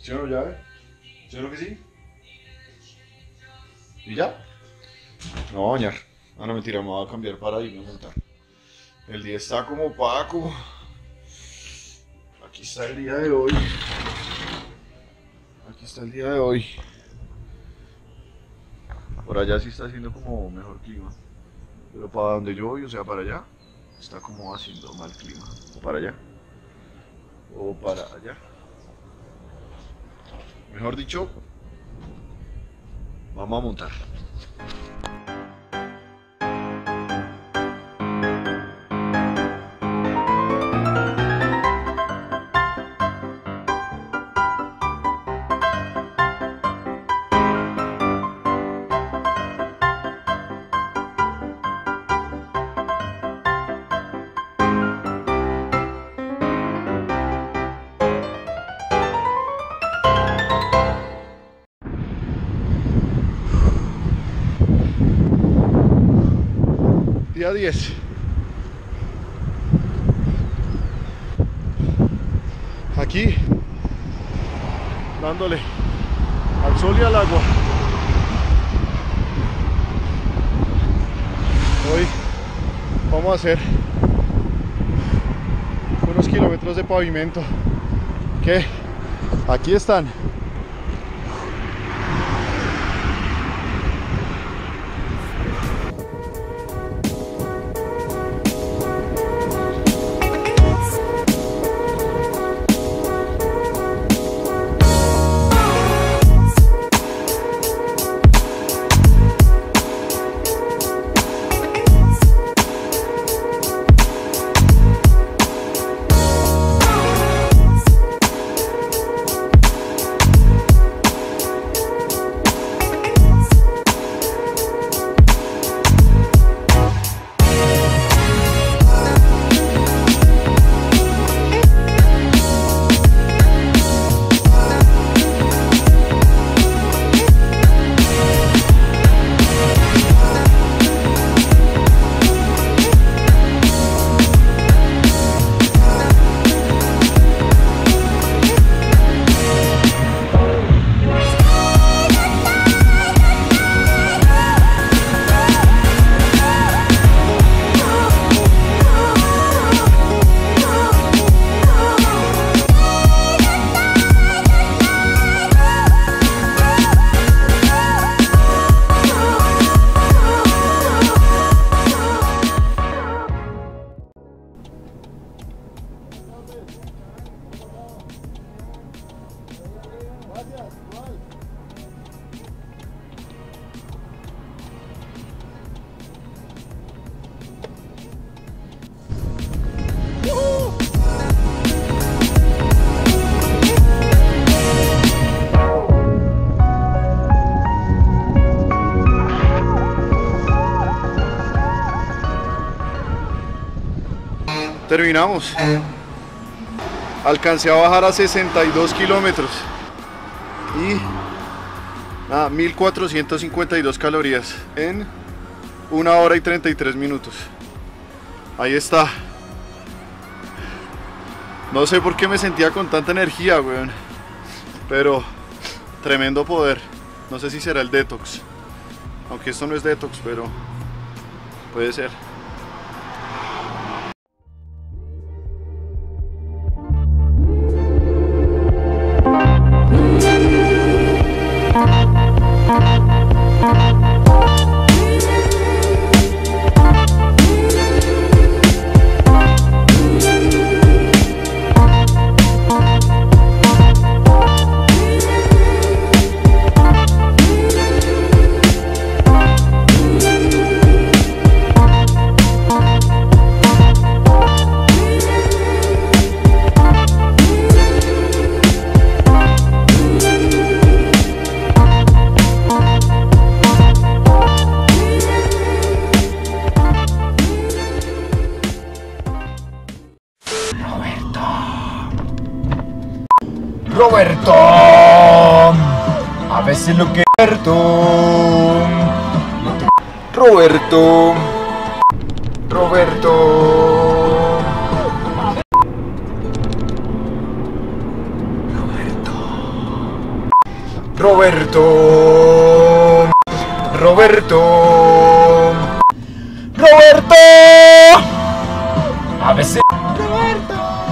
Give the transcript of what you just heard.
¿Sí o no, llave? ¿Sí o no que sí? ¿Y ya? No voy a bañar. Ah, no, mentira, me voy a cambiar para irme a montar. El día está como opaco. Aquí está el día de hoy. Aquí está el día de hoy. Por allá sí está haciendo como mejor clima. Pero para donde yo voy, o sea, para allá, está como haciendo mal clima. O para allá. O para allá. Mejor dicho, vamos a montar. Día 10. Aquí, dándole al sol y al agua. Hoy vamos a hacer unos kilómetros de pavimento que aquí están. Terminamos. Alcancé a bajar a 62 kilómetros y nada, 1452 calorías en 1 hora y 33 minutos. Ahí está. No sé por qué me sentía con tanta energía, weón, pero tremendo poder. No sé si será el detox, aunque esto no es detox, pero puede ser. Roberto, a veces lo que Roberto, Roberto. Roberto. Roberto. A veces. Roberto.